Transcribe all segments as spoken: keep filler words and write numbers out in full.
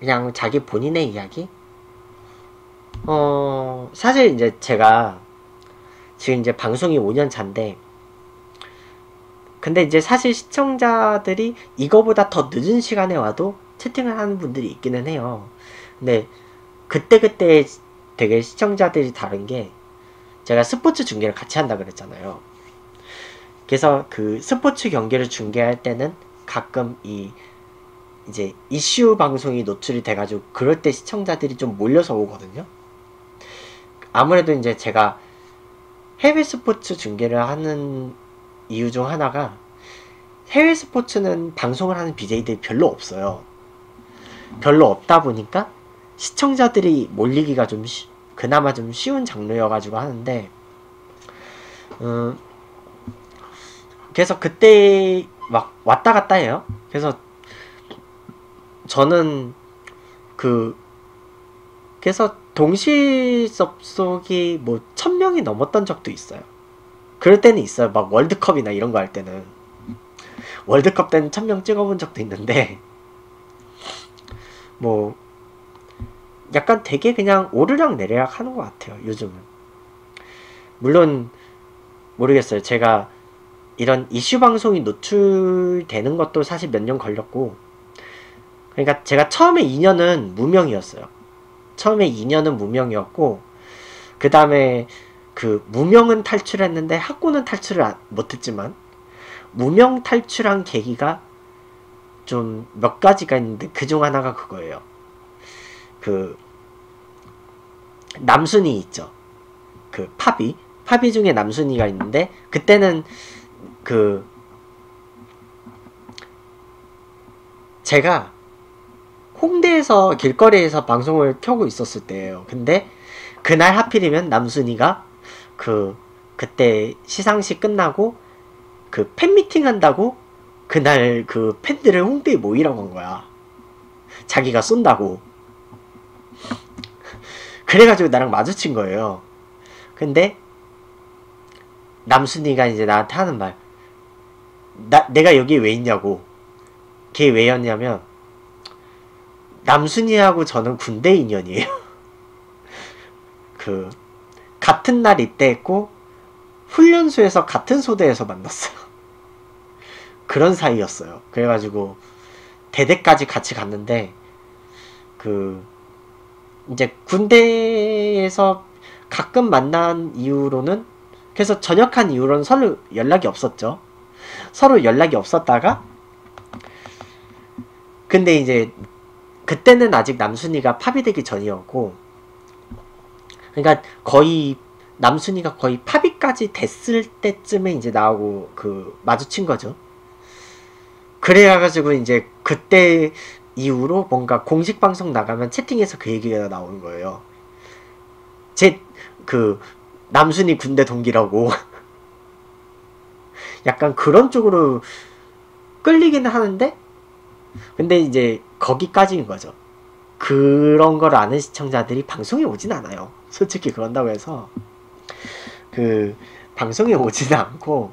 그냥 자기 본인의 이야기? 어, 사실 이제 제가 지금 이제 방송이 오 년 차인데, 근데 이제 사실 시청자들이 이거보다 더 늦은 시간에 와도 채팅을 하는 분들이 있기는 해요. 근데 그때그때 되게 시청자들이 다른 게, 제가 스포츠 중계를 같이 한다 그랬잖아요. 그래서 그 스포츠 경기를 중계할 때는 가끔 이 이제 이슈 방송이 노출이 돼가지고 그럴 때 시청자들이 좀 몰려서 오거든요. 아무래도 이제 제가 해외 스포츠 중계를 하는 이유 중 하나가, 해외 스포츠는 방송을 하는 비제이들이 별로 없어요. 별로 없다 보니까 시청자들이 몰리기가 좀 쉬, 그나마 좀 쉬운 장르여가지고 하는데, 음, 그래서 그때 막 왔다 갔다 해요. 그래서 저는 그 그래서 동시 접속이 뭐 천 명이 넘었던 적도 있어요. 그럴 때는 있어요. 막 월드컵이나 이런 거 할 때는, 월드컵 때는 천 명 찍어본 적도 있는데, 뭐 약간 되게 그냥 오르락 내리락 하는 것 같아요, 요즘은. 물론 모르겠어요. 제가 이런 이슈 방송이 노출되는 것도 사실 몇 년 걸렸고, 그러니까 제가 처음에 이 년은 무명이었어요. 처음에 이 년은 무명이었고, 그 다음에 그 무명은 탈출했는데 학고는 탈출을 못했지만, 무명 탈출한 계기가 좀 몇 가지가 있는데 그 중 하나가 그거예요. 그 남순이 있죠. 그 파비 파비 중에 남순이가 있는데, 그때는 그 제가 홍대에서 길거리에서 방송을 켜고 있었을 때예요. 근데 그날 하필이면 남순이가 그 그때 시상식 끝나고 그 팬미팅 한다고 그날 그 팬들을 홍대에 모이라고 한 거야. 자기가 쏜다고. 그래가지고 나랑 마주친 거예요. 근데 남순이가 이제 나한테 하는 말, 나, 내가 여기 왜 있냐고. 걔 왜였냐면, 남순이하고 저는 군대 인연이에요. 그 같은 날 입대했고 훈련소에서 같은 소대에서 만났어요. 그런 사이였어요. 그래가지고 대대까지 같이 갔는데, 그 이제 군대에서 가끔 만난 이후로는, 그래서 전역한 이후로는 서로 연락이 없었죠. 서로 연락이 없었다가, 근데 이제 그때는 아직 남순이가 팝이 되기 전이었고, 그러니까 거의 남순이가 거의 팝이까지 됐을 때쯤에 이제 나하고 그 마주친 거죠. 그래가지고 이제 그때 이후로 뭔가 공식 방송 나가면 채팅에서 그 얘기가 나오는 거예요. 제 그 남순이 군대 동기라고. 약간 그런 쪽으로 끌리기는 하는데, 근데 이제 거기까지인 거죠. 그런 걸 아는 시청자들이 방송에 오진 않아요. 솔직히 그런다고 해서 그 방송에 오지는 않고,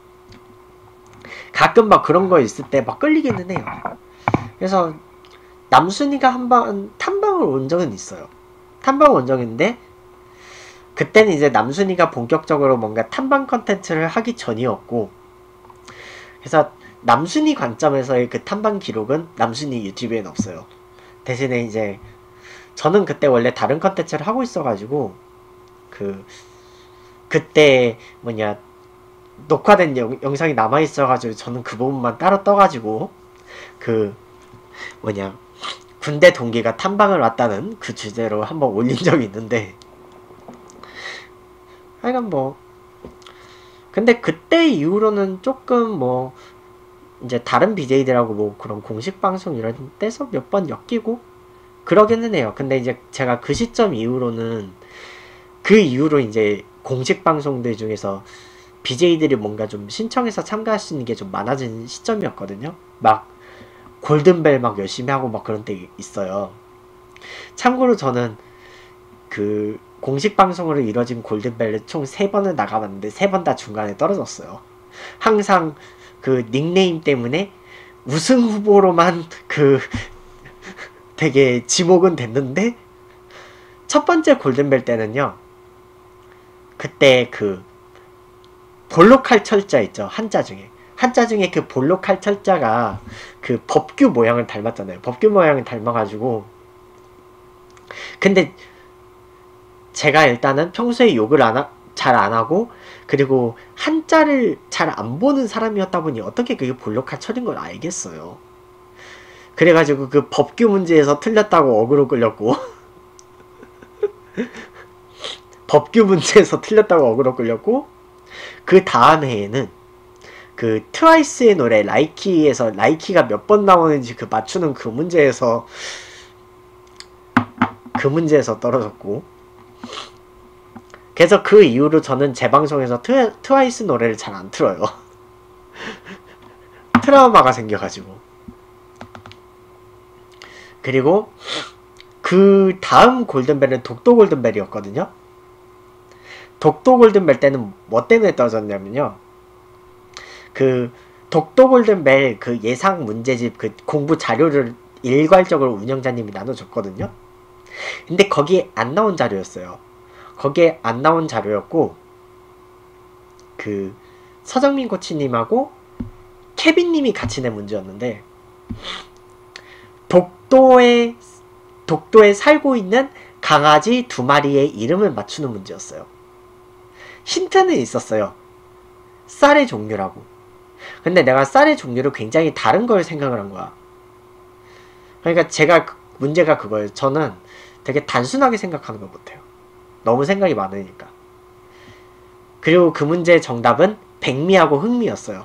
가끔 막 그런 거 있을 때 막 끌리기는 해요. 그래서 남순이가 한번 탐방을 온 적은 있어요. 탐방 온 적인데, 그때는 이제 남순이가 본격적으로 뭔가 탐방 컨텐츠를 하기 전이었고, 그래서 남순이 관점에서의 그 탐방 기록은 남순이 유튜브엔 없어요. 대신에 이제 저는 그때 원래 다른 컨텐츠를 하고 있어가지고, 그 그때 뭐냐 녹화된 영, 영상이 남아있어가지고 저는 그 부분만 따로 떠가지고, 그 뭐냐 군대 동기가 탐방을 왔다는 그 주제로 한번 올린 적이 있는데, 하여간 뭐 근데 그때 이후로는 조금 뭐 이제 다른 비제이들하고 뭐 그런 공식 방송 이런 데서 몇 번 엮이고 그러기는 해요. 근데 이제 제가 그 시점 이후로는, 그 이후로 이제 공식 방송들 중에서 비제이들이 뭔가 좀 신청해서 참가할 수 있는 게 좀 많아진 시점이었거든요. 막 골든벨 막 열심히 하고 막 그런 때 있어요. 참고로 저는 그 공식 방송으로 이뤄진 골든벨을 총 세 번을 나가봤는데 세 번 다 중간에 떨어졌어요. 항상 그 닉네임 때문에 우승 후보로만 그 되게 지목은 됐는데 첫 번째 골든벨 때는요. 그때 그 볼록할 철자 있죠. 한자 중에. 한자 중에 그 볼록할 철자가 그 법규 모양을 닮았잖아요. 법규 모양을 닮아가지고 근데 제가 일단은 평소에 욕을 안 하, 잘 안 하고 그리고 한자를 잘 안 보는 사람이었다 보니 어떻게 그게 볼록할 철인 걸 알겠어요. 그래가지고 그 법규 문제에서 틀렸다고 어그로 끌렸고 법규 문제에서 틀렸다고 어그로 끌렸고 그 다음 해에는 그 트와이스의 노래 라이키에서 라이키가 몇 번 나오는지 그 맞추는 그 문제에서 그 문제에서 떨어졌고 그래서 그 이후로 저는 제 방송에서 트, 트와이스 노래를 잘 안 틀어요. 트라우마가 생겨가지고. 그리고 그 다음 골든벨은 독도 골든벨이었거든요. 독도 골든벨 때는 뭐 때문에 떨어졌냐면요. 그 독도 골든벨 그 예상 문제집 그 공부 자료를 일괄적으로 운영자님이 나눠줬거든요. 근데 거기에 안 나온 자료였어요. 거기에 안 나온 자료였고 그 서정민 코치님하고 케빈님이 같이 낸 문제였는데 독도에 독도에 살고 있는 강아지 두 마리의 이름을 맞추는 문제였어요. 힌트는 있었어요. 쌀의 종류라고. 근데 내가 쌀의 종류를 굉장히 다른 걸 생각을 한 거야. 그러니까 제가 문제가 그거예요. 저는 되게 단순하게 생각하는 걸 못해요. 너무 생각이 많으니까. 그리고 그 문제의 정답은 백미하고 흑미였어요.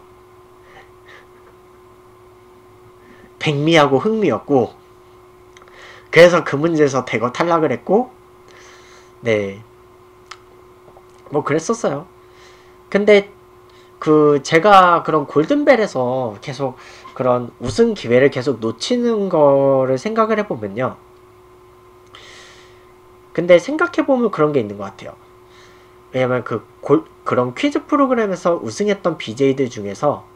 백미하고 흑미였고 그래서 그 문제에서 대거 탈락을 했고 네 뭐 그랬었어요. 근데 그 제가 그런 골든벨에서 계속 그런 우승 기회를 계속 놓치는 거를 생각을 해보면요. 근데 생각해보면 그런 게 있는 것 같아요. 왜냐면 그 골, 그런 퀴즈 프로그램에서 우승했던 비제이들 중에서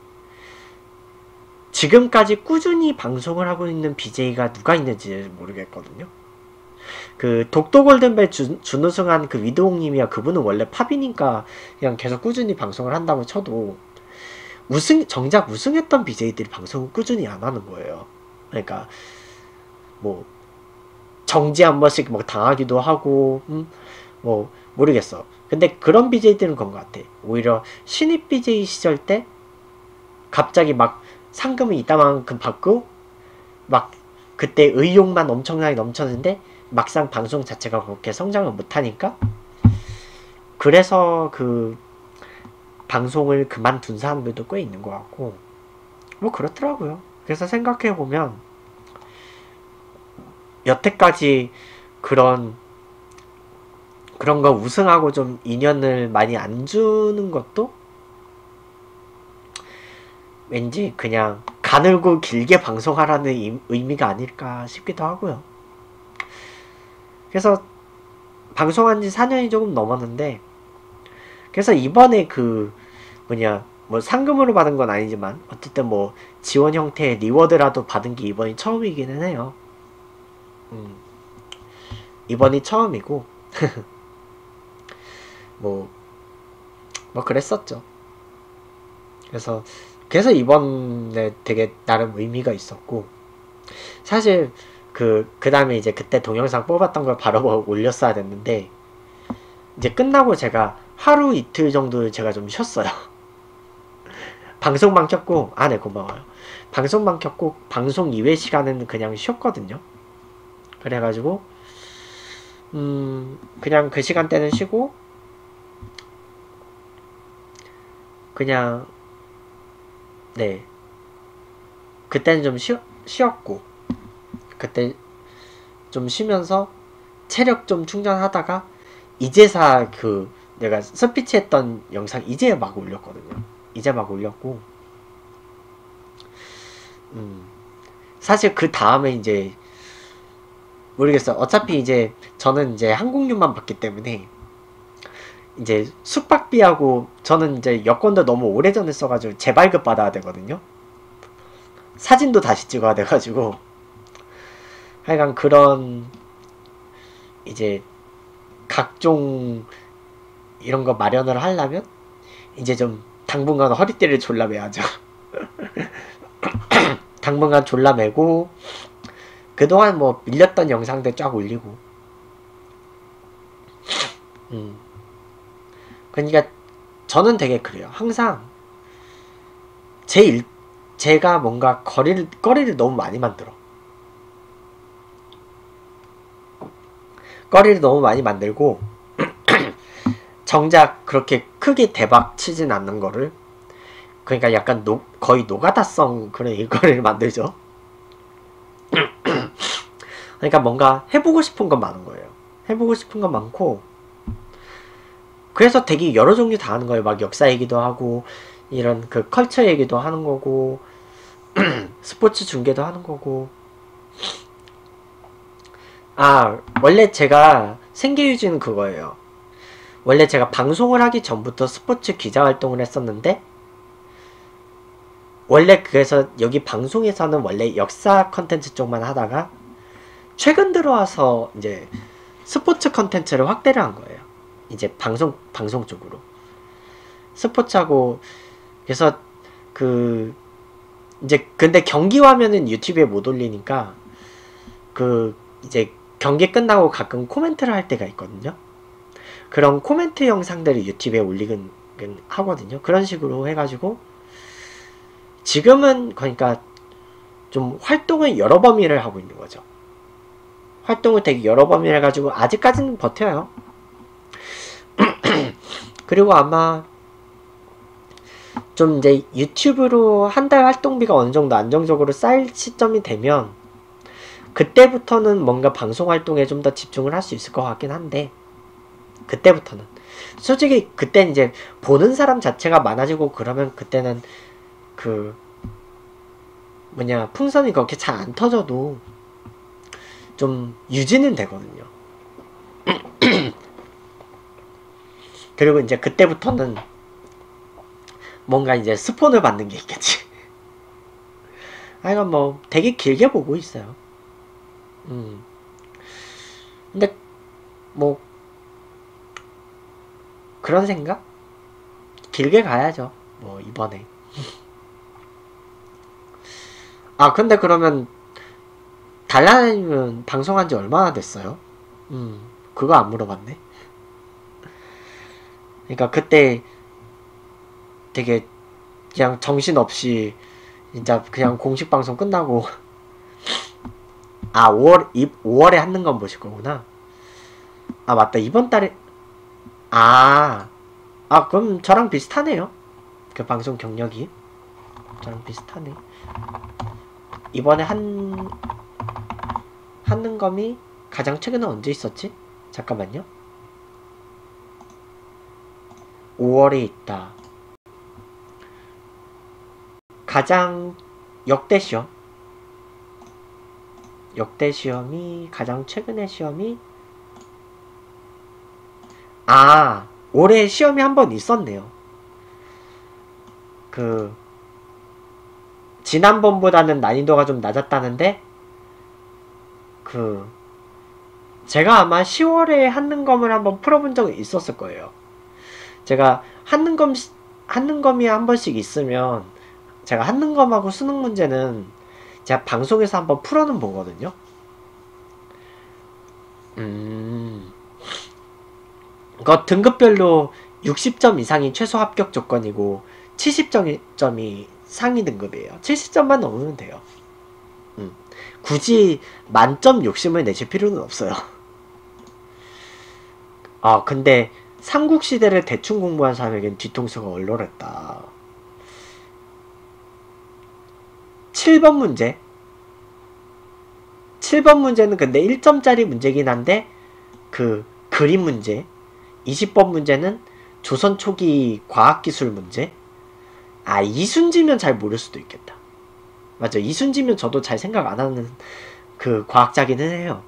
지금까지 꾸준히 방송을 하고 있는 비제이가 누가 있는지 모르겠거든요. 그 독도 골든벨 준, 준우승한 그 위드홍님이야. 그분은 원래 팝이니까 그냥 계속 꾸준히 방송을 한다고 쳐도 우승 정작 우승했던 비제이들이 방송을 꾸준히 안 하는 거예요. 그러니까 뭐 정지 한 번씩 뭐 당하기도 하고 음, 뭐 모르겠어. 근데 그런 비제이들은 그런 것 같아. 오히려 신입 비제이 시절 때 갑자기 막 상금을 이따만큼 받고 막 그때 의욕만 엄청나게 넘쳤는데 막상 방송 자체가 그렇게 성장을 못하니까 그래서 그 방송을 그만둔 사람들도 꽤 있는 것 같고 뭐 그렇더라고요. 그래서 생각해보면 여태까지 그런 그런 거 우승하고 좀 인연을 많이 안 주는 것도 왠지 그냥 가늘고 길게 방송하라는 의미가 아닐까 싶기도 하고요. 그래서 방송한 지 사 년이 조금 넘었는데 그래서 이번에 그 뭐냐 뭐 상금으로 받은 건 아니지만 어쨌든 뭐 지원 형태의 리워드라도 받은 게 이번이 처음이기는 해요. 음, 이번이 처음이고 뭐, 뭐 그랬었죠. 그래서 그래서 이번에 되게 나름 의미가 있었고 사실 그, 그 다음에 이제 그때 동영상 뽑았던 걸 바로 올렸어야 됐는데 이제 끝나고 제가 하루 이틀 정도 제가 좀 쉬었어요. 방송만 켰고 아 네 고마워요. 방송만 켰고 방송 이외 시간은 그냥 쉬었거든요. 그래가지고 음 그냥 그 시간대는 쉬고 그냥 네 그때는 좀 쉬, 쉬었고 그때 좀 쉬면서 체력 좀 충전하다가 이제사 그 내가 스피치 했던 영상 이제 막 올렸거든요. 이제 막 올렸고 음 사실 그 다음에 이제 모르겠어요. 어차피 이제 저는 이제 항공료만 받기 때문에 이제 숙박비하고 저는 이제 여권도 너무 오래전에 써가지고 재발급 받아야 되거든요. 사진도 다시 찍어야 돼가지고 하여간 그런 이제 각종 이런 거 마련을 하려면 이제 좀 당분간 허리띠를 졸라매야죠. 당분간 졸라매고 그동안 뭐 밀렸던 영상들 쫙 올리고 음 그러니까 저는 되게 그래요. 항상 제 일, 제가 뭔가 거리를, 거리를 너무 많이 만들어. 거리를 너무 많이 만들고 정작 그렇게 크게 대박 치진 않는 거를 그러니까 약간 노, 거의 노가다성 그런 일거리를 만들죠. 그러니까 뭔가 해보고 싶은 건 많은 거예요. 해보고 싶은 건 많고 그래서 되게 여러 종류 다 하는 거예요. 막 역사 얘기도 하고 이런 그 컬처 얘기도 하는 거고 스포츠 중계도 하는 거고 아 원래 제가 생계유지는 그거예요. 원래 제가 방송을 하기 전부터 스포츠 기자 활동을 했었는데 원래 그래서 여기 방송에서는 원래 역사 컨텐츠 쪽만 하다가 최근 들어와서 이제 스포츠 컨텐츠를 확대를 한 거예요. 이제 방송 방송 쪽으로 스포츠하고 그래서 그 이제 근데 경기 화면은 유튜브에 못 올리니까 그 이제 경기 끝나고 가끔 코멘트를 할 때가 있거든요. 그런 코멘트 영상들을 유튜브에 올리긴 하거든요. 그런 식으로 해가지고 지금은 그러니까 좀 활동을 여러 범위를 하고 있는 거죠. 활동을 되게 여러 범위를 해가지고 아직까지는 버텨요. 그리고 아마 좀 이제 유튜브로 한 달 활동비가 어느 정도 안정적으로 쌓일 시점이 되면 그때부터는 뭔가 방송 활동에 좀 더 집중을 할 수 있을 것 같긴 한데 그때부터는 솔직히 그때는 이제 보는 사람 자체가 많아지고 그러면 그때는 그 뭐냐 풍선이 그렇게 잘 안 터져도 좀 유지는 되거든요. 그리고 이제 그때부터는 뭔가 이제 스폰을 받는 게 있겠지. 하여간 뭐 되게 길게 보고 있어요. 음. 근데 뭐 그런 생각? 길게 가야죠. 뭐 이번에. 아 근데 그러면 달라님은 방송한 지 얼마나 됐어요? 음 그거 안 물어봤네. 그러니까 그때 되게 그냥 정신없이 진짜 그냥 공식 방송 끝나고 아 오월 오월에 하는 건 보실 거구나. 아 맞다 이번 달에 아, 아 그럼 저랑 비슷하네요. 그 방송 경력이 저랑 비슷하네. 이번에 한 하는 검이 가장 최근에 언제 있었지? 잠깐만요. 오월에 있다. 가장 역대 시험 역대 시험이 가장 최근에 시험이 아 올해 시험이 한 번 있었네요. 그 지난번보다는 난이도가 좀 낮았다는데 그 제가 아마 시월에 한능검을 한번 풀어본 적이 있었을 거예요. 제가 한능검 한능검이 한 번씩 있으면 제가 한능검하고 수능 문제는 제가 방송에서 한번 풀어는 보거든요. 음, 그 등급별로 육십 점 이상이 최소 합격 조건이고 칠십 점이 상위 등급이에요. 칠십 점만 넘으면 돼요. 음, 굳이 만점 욕심을 내실 필요는 없어요. 아 근데 삼국시대를 대충 공부한 사람에겐 뒤통수가 얼얼했다. 칠 번 문제 칠 번 문제는 근데 일 점짜리 문제긴 한데 그 그림 문제 이십 번 문제는 조선 초기 과학기술 문제. 아 이순지면 잘 모를 수도 있겠다. 맞아 이순지면 저도 잘 생각 안 하는 그 과학자기는 해요.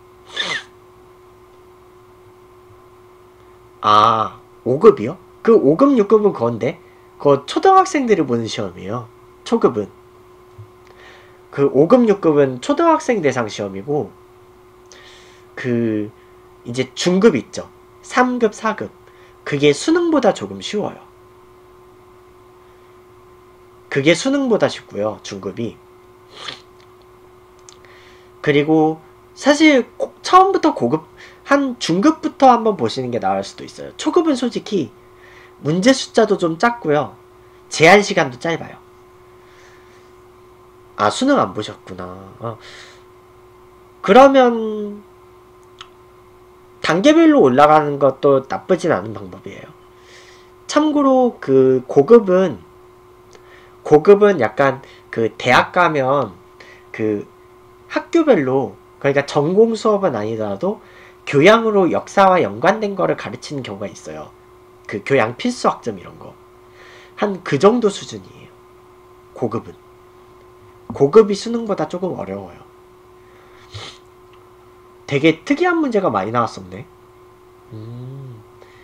아 오 급이요? 그 오 급 육 급은 그건데 그거 초등학생들이 보는 시험이에요. 초급은 그 오 급, 육 급은 초등학생 대상 시험이고, 그 이제 중급 있죠. 삼 급, 사 급. 그게 수능보다 조금 쉬워요. 그게 수능보다 쉽고요. 중급이. 그리고 사실 고, 처음부터 고급, 한 중급부터 한번 보시는 게 나을 수도 있어요. 초급은 솔직히 문제 숫자도 좀 작고요. 제한 시간도 짧아요. 아, 수능 안 보셨구나. 어. 그러면 단계별로 올라가는 것도 나쁘진 않은 방법이에요. 참고로 그 고급은 고급은 약간 그 대학 가면 그 학교별로, 그러니까 전공 수업은 아니더라도 교양으로 역사와 연관된 거를 가르치는 경우가 있어요. 그 교양 필수 학점 이런 거. 한 그 정도 수준이에요. 고급은. 고급이 수능보다 조금 어려워요. 되게 특이한 문제가 많이 나왔었네. 음.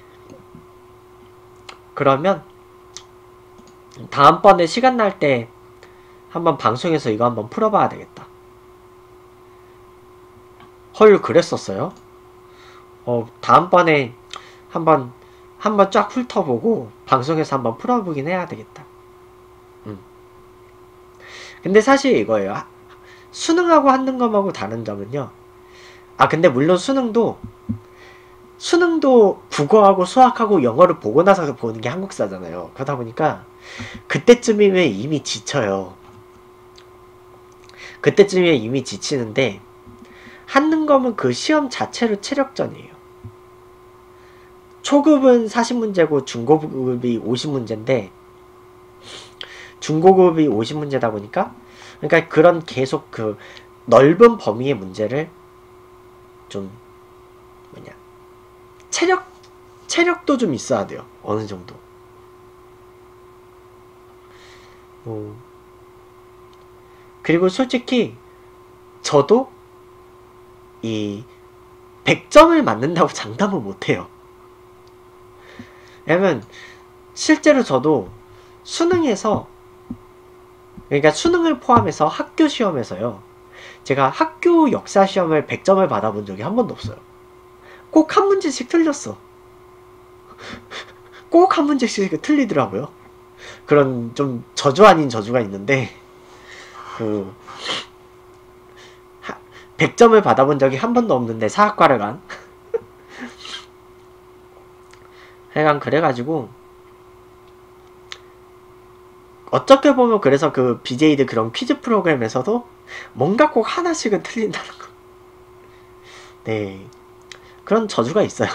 그러면 다음번에 시간 날 때 한번 방송에서 이거 한번 풀어봐야 되겠다. 헐, 그랬었어요? 어, 다음번에 한번 한번 쫙 훑어보고 방송에서 한번 풀어보긴 해야 되겠다. 음. 근데 사실 이거예요. 수능하고 한능검하고 다른 점은요. 아, 근데 물론 수능도 수능도 국어하고 수학하고 영어를 보고 나서 보는 게 한국사잖아요. 그러다 보니까 그때쯤이면 이미 지쳐요. 그때쯤이면 이미 지치는데 한능검은 그 시험 자체로 체력전이에요. 초급은 사십 문제고 중고급이 오십 문제인데 중고급이 오십 문제다 보니까, 그러니까 그런 계속 그 넓은 범위의 문제를 좀 뭐냐 체력 체력도 좀 있어야 돼요. 어느 정도. 뭐 그리고 솔직히 저도 이 백 점을 맞는다고 장담을 못해요. 왜냐면 실제로 저도 수능에서, 그러니까 수능을 포함해서 학교 시험에서요, 제가 학교 역사 시험을 백 점을 받아본 적이 한 번도 없어요. 꼭 한 문제씩 틀렸어. 꼭 한 문제씩 틀리더라고요. 그런 좀 저주 아닌 저주가 있는데, 그 백 점을 받아본 적이 한 번도 없는데 사학과를 간 하여간 그래가지고 어떻게 보면 그래서 그 비제이들 그런 퀴즈 프로그램에서도 뭔가 꼭 하나씩은 틀린다는 거. 네, 그런 저주가 있어요.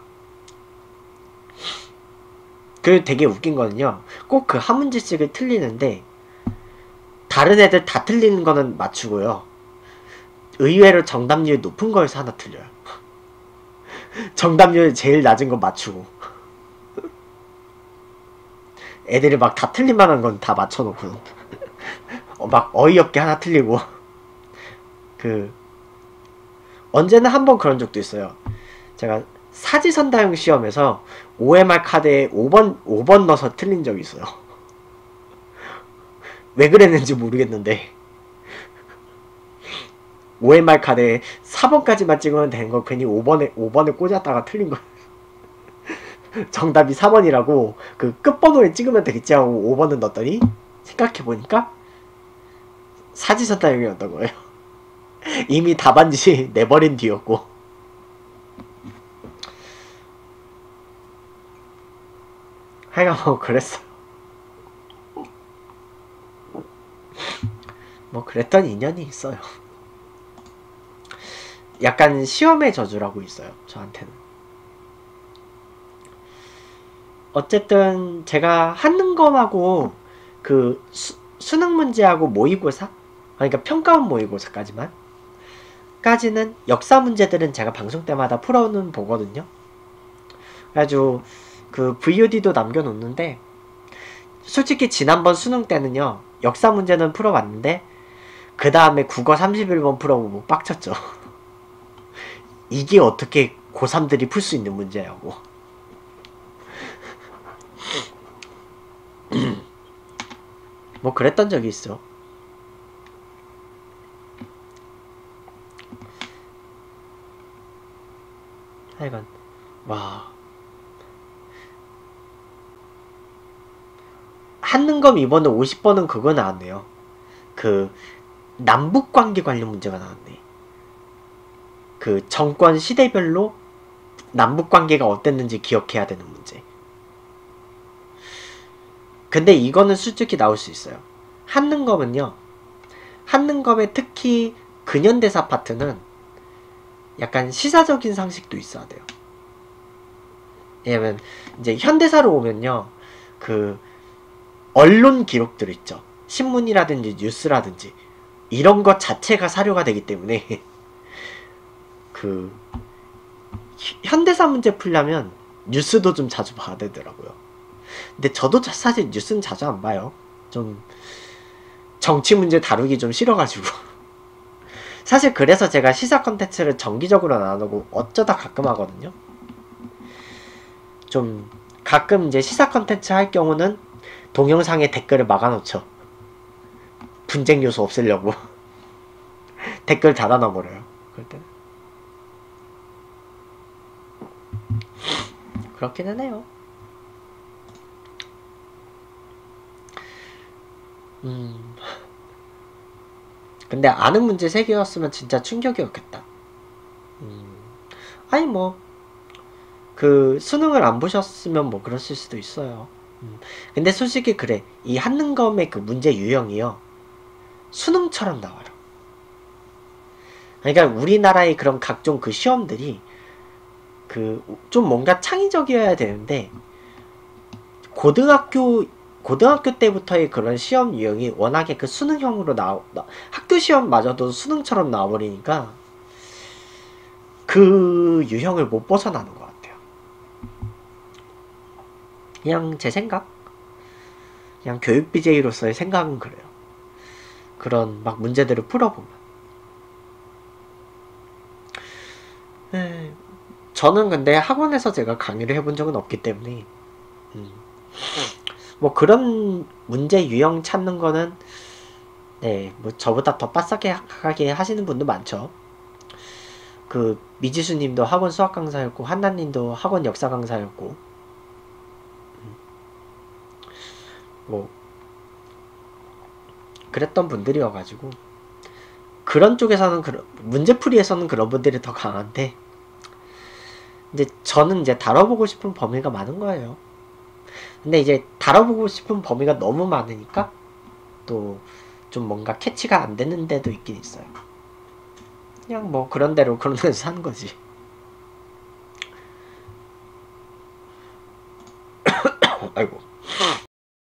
그 되게 웃긴 거는요, 꼭 그 한 문제씩을 틀리는데 다른 애들 다 틀리는 거는 맞추고요, 의외로 정답률 높은 거에서 하나 틀려요. 정답률 제일 낮은 거 맞추고 애들이 막 다 틀릴만한 건 다 맞춰놓고 어, 막 어이없게 하나 틀리고. 그 언제나 한번 그런 적도 있어요. 제가 사지선다형 시험에서 오엠알 카드에 오 번 오 번 넣어서 틀린 적이 있어요. 왜 그랬는지 모르겠는데 오엠알 카드에 사 번까지만 찍으면 되는 거 괜히 오 번에 오 번에 꽂았다가 틀린 거. 정답이 사 번이라고 그 끝번호에 찍으면 되겠지 하고 오 번을 넣었더니 생각해보니까 사지선다형이었던 거예요. 이미 답안지 내버린 뒤였고. 하여간 뭐 그랬어요. 뭐 그랬던 인연이 있어요. 약간 시험의 저주라고 있어요, 저한테는. 어쨌든 제가 한능검하고 그 수, 수능 문제하고 모의고사, 그러니까 평가원 모의고사까지만 까지는 역사 문제들은 제가 방송 때마다 풀어는 보거든요. 그래가지고 그 브이오디도 남겨놓는데, 솔직히 지난번 수능 때는요 역사 문제는 풀어봤는데 그 다음에 국어 삼십일 번 풀어보고 빡쳤죠. 이게 어떻게 고삼들이 풀 수 있는 문제냐고. 뭐 그랬던 적이 있어. 하여간 와 한능검 이번에 오십 번은 그거 나왔네요. 그 남북관계 관련 문제가 나왔네. 그 정권 시대별로 남북관계가 어땠는지 기억해야 되는 문제. 근데 이거는 솔직히 나올 수 있어요. 한능검은요. 한능검의 특히 근현대사 파트는 약간 시사적인 상식도 있어야 돼요. 왜냐면 이제 현대사로 오면요. 그 언론 기록들 있죠. 신문이라든지 뉴스라든지 이런 것 자체가 사료가 되기 때문에 그 현대사 문제 풀려면 뉴스도 좀 자주 봐야 되더라고요. 근데 저도 사실 뉴스는 자주 안 봐요. 좀 정치 문제 다루기 좀 싫어가지고 사실 그래서 제가 시사 컨텐츠를 정기적으로 안 하고 어쩌다 가끔 하거든요. 좀 가끔 이제 시사 컨텐츠 할 경우는 동영상에 댓글을 막아놓죠. 분쟁 요소 없애려고 댓글 닫아놔버려요. 그럴 때는 그렇기는 해요. 음. 근데 아는 문제 세 개였으면 진짜 충격이었겠다. 음. 아니 뭐 그 수능을 안 보셨으면 뭐 그랬을 수도 있어요. 음. 근데 솔직히 그래. 이 한능검의 그 문제 유형이요. 수능처럼 나와요. 그러니까 우리나라의 그런 각종 그 시험들이 그 좀 뭔가 창의적이어야 되는데 고등학교 고등학교 때부터의 그런 시험 유형이 워낙에 그 수능형으로 나오 나, 학교 시험마저도 수능처럼 나와버리니까 그 유형을 못 벗어나는 것 같아요. 그냥 제 생각? 그냥 교육 비제이로서의 생각은 그래요. 그런 막 문제들을 풀어보면. 에, 저는 근데 학원에서 제가 강의를 해본 적은 없기 때문에 음. 뭐 그런 문제 유형 찾는 거는 네, 뭐 저보다 더 빠삭하게 하시는 분도 많죠. 그 미지수님도 학원 수학 강사였고 한나님도 학원 역사 강사였고 뭐 그랬던 분들이어가지고 그런 쪽에서는 그런 문제풀이에서는 그런 분들이 더 강한데 이제 저는 이제 다뤄보고 싶은 범위가 많은 거예요. 근데 이제 다뤄보고 싶은 범위가 너무 많으니까 또 좀 뭔가 캐치가 안 되는 데도 있긴 있어요. 그냥 뭐 그런 대로 그런 데서 사는 거지. 아이고.